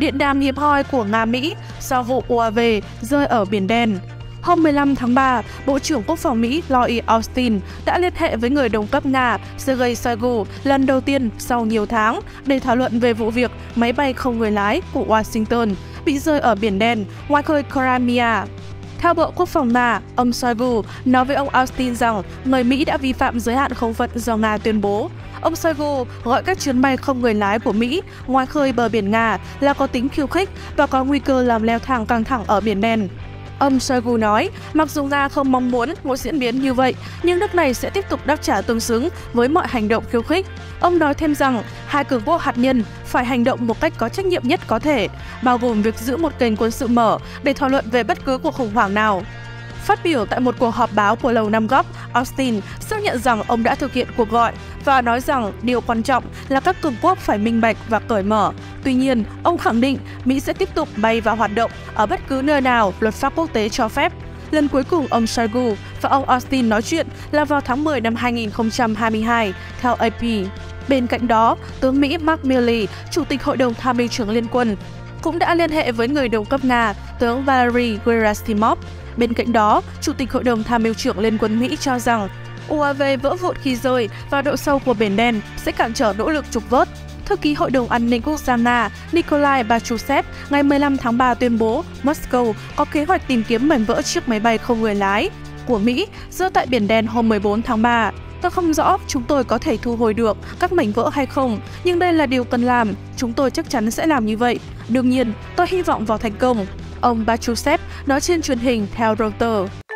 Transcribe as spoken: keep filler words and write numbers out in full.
điện đàm hiếm hoi của Nga-Mỹ sau vụ u a vê rơi ở Biển Đen. Hôm mười lăm tháng ba, Bộ trưởng Quốc phòng Mỹ Lloyd Austin đã liên hệ với người đồng cấp Nga Sergei Shoigu lần đầu tiên sau nhiều tháng để thảo luận về vụ việc máy bay không người lái của Washington bị rơi ở Biển Đen, ngoài khơi Crimea. Theo Bộ Quốc phòng Nga, ông Shoigu nói với ông Austin rằng người Mỹ đã vi phạm giới hạn không phận do Nga tuyên bố. Ông Shoigu gọi các chuyến bay không người lái của Mỹ ngoài khơi bờ biển Nga là có tính khiêu khích và có nguy cơ làm leo thang căng thẳng ở Biển Đen. Ông Shoigu nói, mặc dù Nga không mong muốn một diễn biến như vậy, nhưng nước này sẽ tiếp tục đáp trả tương xứng với mọi hành động khiêu khích. Ông nói thêm rằng, hai cường quốc hạt nhân phải hành động một cách có trách nhiệm nhất có thể, bao gồm việc giữ một kênh quân sự mở để thảo luận về bất cứ cuộc khủng hoảng nào. Phát biểu tại một cuộc họp báo của Lầu Năm Góc, Austin xác nhận rằng ông đã thực hiện cuộc gọi và nói rằng điều quan trọng là các cường quốc phải minh bạch và cởi mở. Tuy nhiên, ông khẳng định Mỹ sẽ tiếp tục bay và hoạt động ở bất cứ nơi nào luật pháp quốc tế cho phép. Lần cuối cùng ông Shoigu và ông Austin nói chuyện là vào tháng mười năm hai nghìn không trăm hai mươi hai, theo a pê. Bên cạnh đó, tướng Mỹ Mark Milley, Chủ tịch Hội đồng Tham mưu trưởng Liên quân, cũng đã liên hệ với người đồng cấp Nga, tướng Valery Gerasimov. Bên cạnh đó, Chủ tịch Hội đồng Tham mưu trưởng Liên quân Mỹ cho rằng u a vê vỡ vụn khi rơi và độ sâu của Biển Đen sẽ cản trở nỗ lực trục vớt. Thư ký Hội đồng An ninh Quốc gia Nga Nikolai Patrushev ngày mười lăm tháng ba tuyên bố Moscow có kế hoạch tìm kiếm mảnh vỡ chiếc máy bay không người lái của Mỹ rơi tại Biển Đen hôm mười bốn tháng ba. Tôi không rõ chúng tôi có thể thu hồi được các mảnh vỡ hay không, nhưng đây là điều cần làm. Chúng tôi chắc chắn sẽ làm như vậy. Đương nhiên, tôi hy vọng vào thành công. Ông Patrushev nói trên truyền hình theo Reuters.